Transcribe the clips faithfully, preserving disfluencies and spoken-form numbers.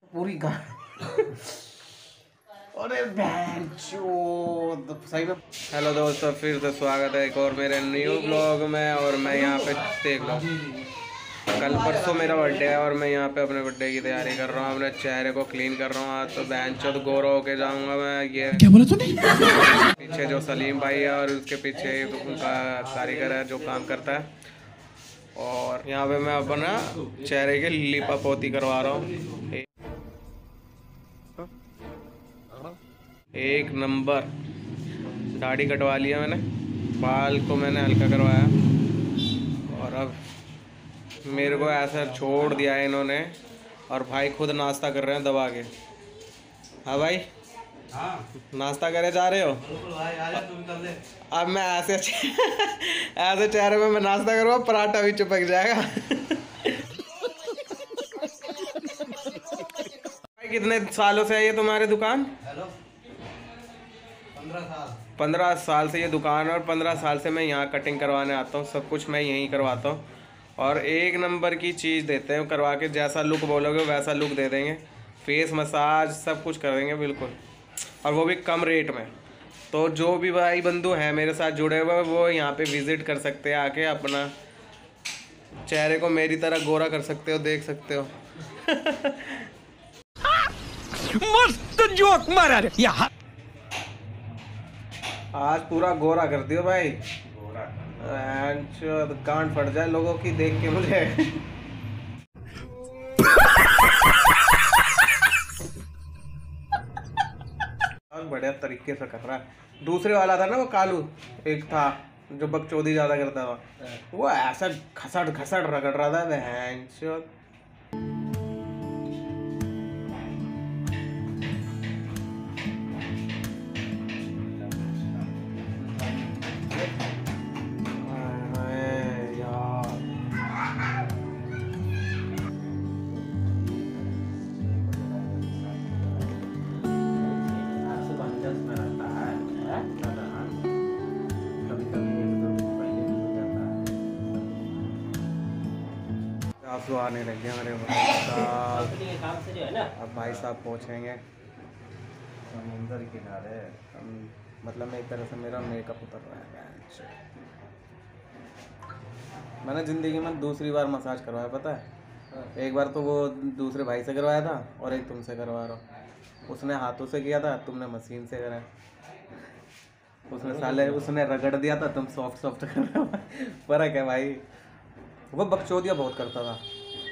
पूरी अरे सही में। हेलो दोस्तों, फिर से स्वागत है एक और मेरे न्यू ब्लॉग में। और मैं यहाँ पे देख लो, कल परसों मेरा बर्थडे है और मैं यहाँ पे अपने बर्थडे की तैयारी कर रहा हूँ, अपने चेहरे को क्लीन कर रहा हूँ। आज तो बहन चौथ गोरा होके जाऊँगा मैं। ये क्या बोला तूने? पीछे जो सलीम भाई है और उसके पीछे उनका कारीगर है जो काम करता है। और यहाँ पे मैं अपना चेहरे की लिपा पोती करवा रहा हूँ। एक नंबर दाढ़ी कटवा लिया मैंने, बाल को मैंने हल्का करवाया और अब मेरे को ऐसा छोड़ दिया है इन्होंने। और भाई खुद नाश्ता कर रहे हैं दबा के। हाँ भाई, हाँ नाश्ता करे जा रहे हो? भाई आजा तुम कर ले। अब मैं ऐसे ऐसे चेहरे में मैं नाश्ता करूँगा, पराठा भी चिपक जाएगा। भाई कितने सालों से है ये तुम्हारी दुकान? हेलो, पंद्रह साल। पंद्रह साल से ये दुकान है और पंद्रह साल से मैं यहाँ कटिंग करवाने आता हूँ। सब कुछ मैं यहीं करवाता हूँ और एक नंबर की चीज़ देते हैं करवा के। जैसा लुक बोलोगे वैसा लुक दे देंगे। फेस मसाज सब कुछ कर देंगे बिल्कुल, और वो भी कम रेट में। तो जो भी भाई बंधु हैं मेरे साथ जुड़े हुए वो यहाँ पे विज़िट कर सकते हैं, आके अपना चेहरे को मेरी तरह गोरा कर सकते हो, देख सकते हो। मस्त जोक मारा रे यार। आज पूरा गोरा कर दियो भाई, गोरा कान फट जाए लोगों की देख के मुझे। बढ़िया तरीके से कर रहा है। दूसरे वाला था ना वो कालू, एक था जो बकचोदी ज्यादा करता था, वो ऐसा घसट घसट रगड़ रहा था भैंस। आंसू आने लग गए मेरे भाई साहब। अब भाई साहब पहुँचेंगे समुंदर किनारे। मतलब एक तरह से मेरा मेकअप उतर रहा है। मैंने ज़िंदगी में दूसरी बार मसाज करवाया, पता है? एक बार तो वो दूसरे भाई से करवाया था और एक तुमसे करवा रहा हूँ। उसने हाथों से किया था, तुमने मशीन से कराया। उसने साले उसने रगड़ दिया था, तुम सॉफ्ट सॉफ्ट कर रहे हो। फर्क है भाई। वो बकचोदिया बहुत करता था।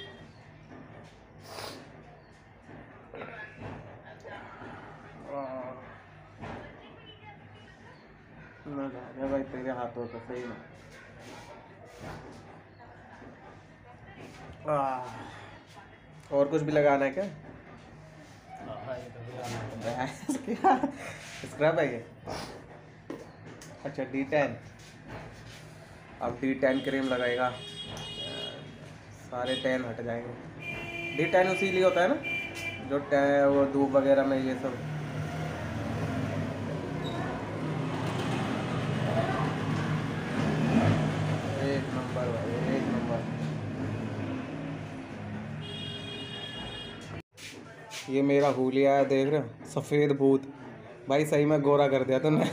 ना भाई तेरे हाथों से सही ना। और कुछ भी लगाना है क्या? स्क्रब है ये? अच्छा डी टेन। अब डी टेन क्रीम लगाएगा, सारे टैन हट जाएंगे। डी टेन इसीलिए होता है ना जो टैन वो धूप वगैरह में ये सब। एक नंबर भाई, एक नंबर। ये मेरा हुलिया है, देख रहे हो? सफ़ेद भूत भाई, सही में गोरा कर दिया तुमने।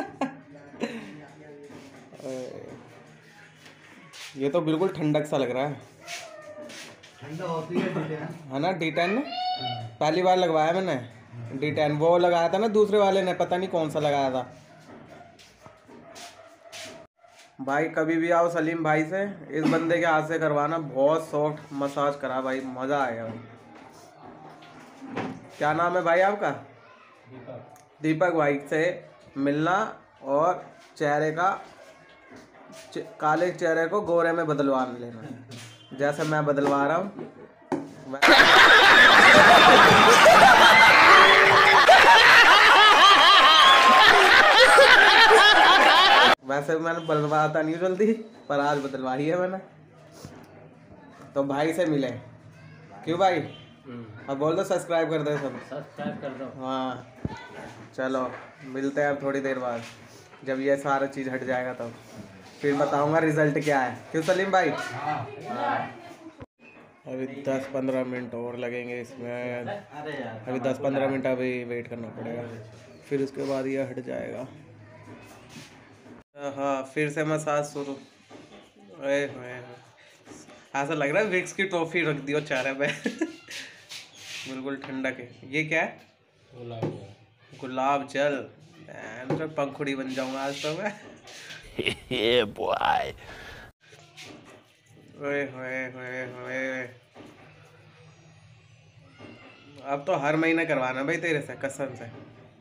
ये तो बिल्कुल ठंडक सा लग रहा है। ठंडा होती है है ना डी टेन? पहली बार लगवाया मैंने डी टेन। वो लगाया था ना दूसरे वाले ने, पता नहीं कौन सा लगाया था। भाई कभी भी आओ सलीम भाई से, इस बंदे के हाथ से करवाना। बहुत सॉफ्ट मसाज करा भाई, मज़ा आएगा भाई। क्या नाम है भाई आपका? दीपक। दीपक भाई से मिलना और चेहरे का काले चेहरे को गोरे में बदलवा लेना, जैसे मैं बदलवा रहा हूँ। वैसे मैंने बदलवाता नहीं जल्दी, पर आज बदलवाई है मैंने। तो भाई से मिले क्यों भाई? अब बोल दो सब्सक्राइब कर दो, सब सब्सक्राइब कर दो। हाँ चलो मिलते हैं अब थोड़ी देर बाद, जब ये सारा चीज़ हट जाएगा तब फिर बताऊंगा रिजल्ट क्या है। क्यों सलीम भाई? हाँ। अभी दस पंद्रह मिनट और लगेंगे इसमें। अभी दस पंद्रह मिनट अभी वेट करना पड़ेगा, फिर उसके बाद ये हट जाएगा। हाँ फिर से मसाज शुरू। ऐसा लग रहा है विक्स की टॉफी रख दियो चेहरे पे। बिल्कुल ठंडक है। ये क्या है? गुलाब गुलाब जल। तो पंखुड़ी बन जाऊंगा आज तो मैं। ये बॉय। ओए होए होए होए। अब तो हर महीने करवाना भाई तेरे से, कसम से।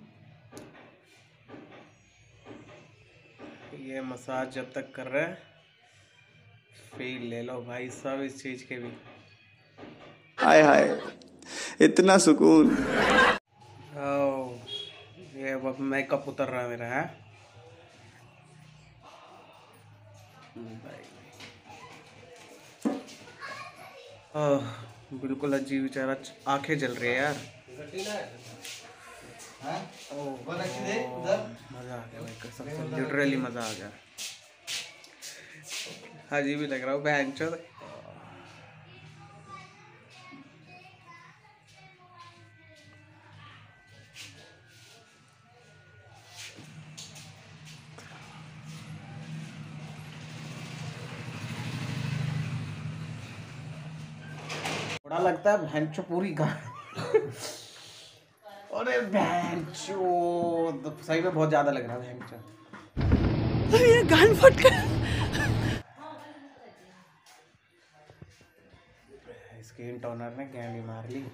ये मसाज जब तक कर रहे हैं फील ले लो भाई सब इस चीज के भी। हाय हाय इतना सुकून। ओ, ये अब मेकअप उतर रहा है मेरा है भाई। ओह बिल्कुल अजीब बेचारा, आंखें जल रही है यार। मजा आ गया भाई कसम से, लिटरली मजा आ गया। अजीब भी लग रहा हूँ बहन चोद। थोड़ा लगता है भैंचो पूरी गाय। अरे भैंचो सही में बहुत ज्यादा लग रहा है भैंचो। ये गान फट गया। स्किन टोनर ने गैंडी मार ली।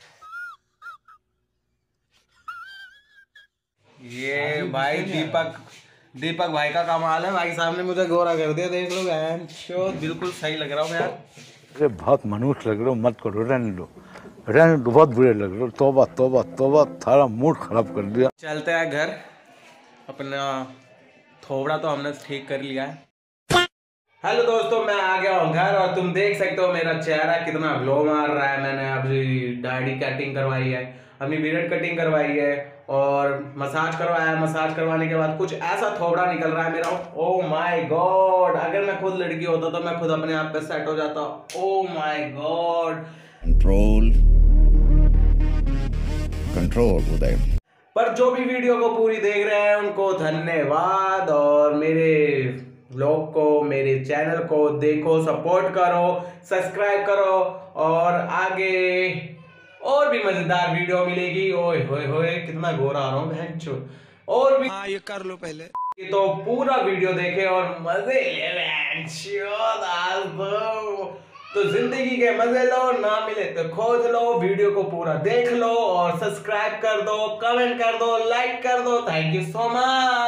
ये भाई दीपक दीपक भाई का कमाल है। भाई साहब ने मुझे गोरा कर दिया, देख लो भैंचो बिल्कुल सही लग रहा हूँ यार। अरे बहुत मनुष्य लग रहे हो, मत करो, रहने दो रहने दो, बहुत बुरे लग रहे हो। तौबा तौबा तौबा, थारा मूड खराब कर दिया। चलते हैं घर, अपना थोबड़ा तो हमने ठीक कर लिया है। हेलो दोस्तों, मैं आ गया हूँ घर और तुम देख सकते हो मेरा चेहरा कितना ग्लो मार रहा है। मैंने अभी दाढ़ी कटिंग करवाई है, अपनी बियर्ड कटिंग करवाई है और मसाज करवाया है। मसाज करवाने के बाद कुछ ऐसा थोबड़ा निकल रहा है मेरा। ओह माय गॉड, अगर मैं खुद लड़की होता तो मैं खुद अपने आप पे सेट हो जाता। Oh my god. Control control Uday. पर जो भी वीडियो को पूरी देख रहे हैं उनको धन्यवाद, और मेरे ब्लॉग को, मेरे चैनल को देखो, सपोर्ट करो, सब्सक्राइब करो और आगे और भी मजेदार वीडियो मिलेगी। ओए होए होए कितना गोरा आ रहा हूँ भैंचो। और भी हाँ ये कर लो पहले, ये तो पूरा वीडियो देखे और मजे ले भैंचो। तो जिंदगी के मजे लो, ना मिले तो खोज लो। वीडियो को पूरा देख लो और सब्सक्राइब कर दो, कमेंट कर दो, लाइक कर दो। Thank you so much.